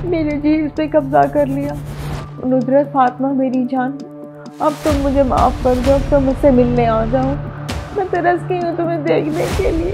मेरे जी इस पे कब्जा कर लिया। नुसरत फातिमा मेरी जान, अब तुम मुझे माफ़ कर दो, अब तुम मुझसे मिलने आ जाओ, मैं तरस गई हूँ तुम्हें देखने के लिए।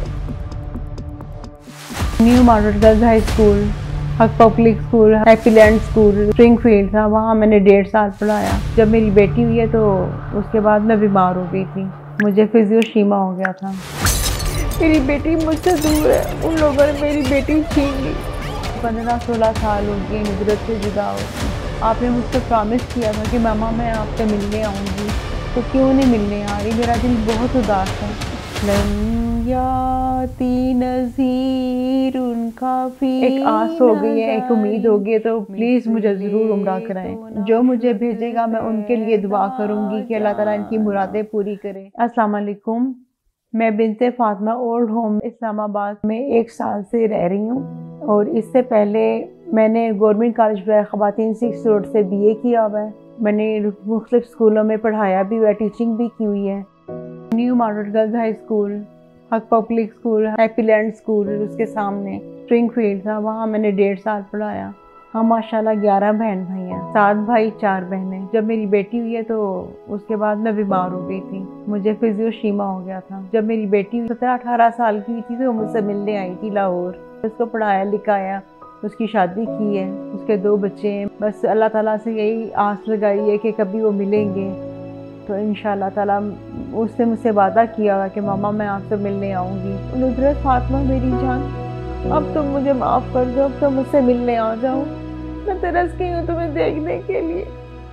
New model girls high school, Haq public school, Happyland school, Springfield था, वहाँ मैंने 1.5 साल पढ़ाया। जब मेरी बेटी हुई है तो उसके बाद मैं बीमार हो गई थी, मुझे फिजियोशीमा हो गया था। मेरी बेटी मुझसे दूर है, उन लोगों ने मेरी बेटी छीन ली। 15-16 साल हो गए नुसरत से जुदा होती। आपने मुझसे प्रॉमिस किया था कि मामा मैं आपसे मिलने आऊँगी, तो क्यों नहीं मिलने आ रही? मेरा दिल बहुत उदास है। लन याती नज़ीर उनका फी, एक आस हो गई है, एक उम्मीद हो गई है, तो प्लीज़ मुझे ज़रूर उम्रा कराएं। जो मुझे भेजेगा मैं उनके लिए दुआ करूँगी कि अल्लाह ताला इनकी मुरादें पूरी करे। अस्सलाम वालेकुम। मैं बिनते फातिमा ओल्ड होम इस्लामाबाद में 1 साल से रह रही हूँ, और इससे पहले मैंने गवर्नमेंट कॉलेज ख़वातीन 6 रोड से BA किया हुआ है। मैंने मुख्तलिफ स्कूलों में पढ़ाया भी हुआ है, टीचिंग भी की हुई है। New model girls high school, Haq public school, Happyland school, उसके सामने स्प्रिंगफील्ड था, वहाँ मैंने 1.5 साल पढ़ाया। हम माशाल्लाह 11 बहन भाई हैं, 7 भाई 4 बहनें। जब मेरी बेटी हुई है तो उसके बाद मैं बीमार हो गई थी, मुझे फिजियोशीमा हो गया था। जब मेरी बेटी 17-18 साल की हुई थी तो मुझसे मिलने आई थी लाहौर। उसको पढ़ाया लिखाया, उसकी शादी की है, उसके 2 बच्चे हैं। बस अल्लाह ताला से यही आस लगाई है कि कभी वो मिलेंगे तो इंशाअल्लाह ताला। उसने मुझसे वादा किया हुआ कि मामा मैं आपसे मिलने आऊँगी। नुसरत फातिमा मेरी जान, अब तुम मुझे माफ़ कर दो, अब तुम मुझसे मिलने आ जाओ, मैं तरस गई हूँ तुम्हें देखने के लिए।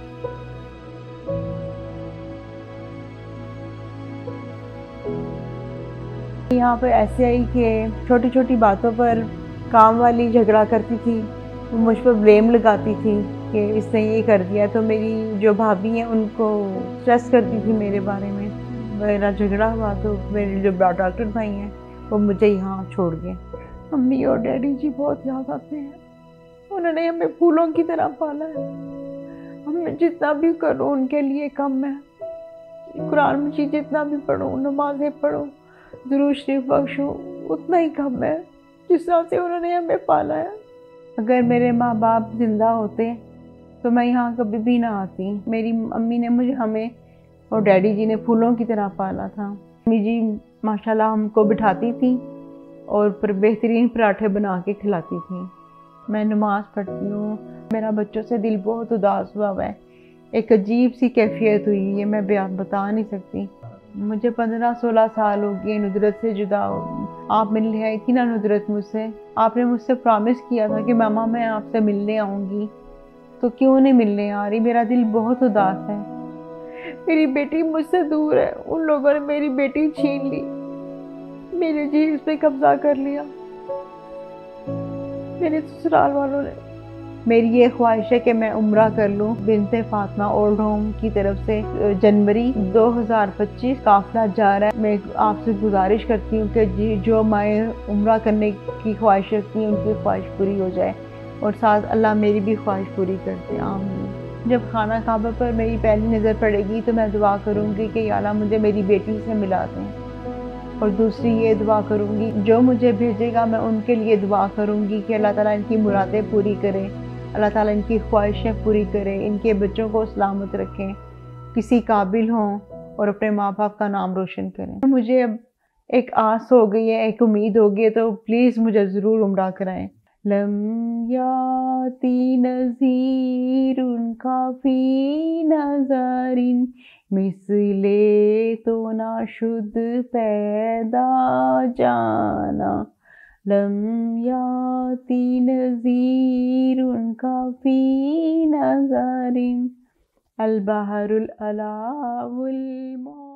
यहाँ पे ऐसे आई कि छोटी छोटी बातों पर काम वाली झगड़ा करती थी, वो मुझ पर ब्लेम लगाती थी कि इसने ये कर दिया, तो मेरी जो भाभी हैं उनको स्ट्रेस करती थी मेरे बारे में। मेरा झगड़ा हुआ तो मेरे जो डॉक्टर भाई हैं वो मुझे यहाँ छोड़ गए। मम्मी और डैडी जी बहुत याद आते हैं, उन्होंने हमें फूलों की तरह पाला है। हमें जितना भी करो उनके लिए कम है। कुरान मजीद जितना भी पढ़ो, नमाजें पढ़ो, दुरूद शरीफ बख्शो, उतना ही कम है जिस तरह से उन्होंने हमें पाला है। अगर मेरे माँ बाप जिंदा होते तो मैं यहाँ कभी भी ना आती। मेरी अम्मी ने मुझे हमें और डैडी जी ने फूलों की तरह पाला था। अम्मी जी माशाल्लाह हमको बिठाती थी और पर बेहतरीन पराठे बना के खिलाती थी। मैं नमाज पढ़ती हूँ, मेरा बच्चों से दिल बहुत उदास हुआ है। एक अजीब सी कैफियत हुई है, मैं बयान बता नहीं सकती। मुझे 15-16 साल हो गए नुसरत से जुदा हो। आप मिलने आई थी ना नुसरत मुझसे, आपने मुझसे प्रॉमिस किया था कि मामा मैं आपसे मिलने आऊँगी, तो क्यों नहीं मिलने आ रही? मेरा दिल बहुत उदास है। मेरी बेटी मुझसे दूर है, उन लोगों ने मेरी बेटी छीन ली, मेरे जी इस पे कब्जा कर लिया, मेरे ससुराल वालों ने। मेरी ये ख्वाहिश है कि मैं उम्रा कर लूँ बिनते फातिमा ओल्ड होम की तरफ से। जनवरी 2025 काफिला जा रहा है। मैं आपसे गुजारिश करती हूँ कि जी जो मैं उम्रा करने की ख्वाहिश रखती हूँ उनकी ख्वाहिश पूरी हो जाए, और साथ अल्लाह मेरी भी ख्वाहिश पूरी कर दे। आमीन। जब खाना काबा पर मेरी पहली नज़र पड़ेगी तो मैं दुआ करूँगी कि या अल्लाह मुझे मेरी बेटी से मिला दें, और दूसरी ये दुआ करूँगी जो मुझे भेजेगा मैं उनके लिए दुआ करूँगी कि अल्लाह ताला इनकी मुरादें पूरी करे, अल्लाह ताला इनकी ख्वाहिशें पूरी करे, इनके बच्चों को सलामत रखें, किसी काबिल हों और अपने माँ बाप का नाम रोशन करें। मुझे अब एक आस हो गई है, एक उम्मीद हो गई है, तो प्लीज़ मुझे ज़रूर उम्रा कराएं। लम याती नज़ीर उनका फी नज़रिन, मिसले तो नाशुद पैदा जाना। लम याती नज़ीर उनका फी नज़रिन, अल बहरुल अलाउल।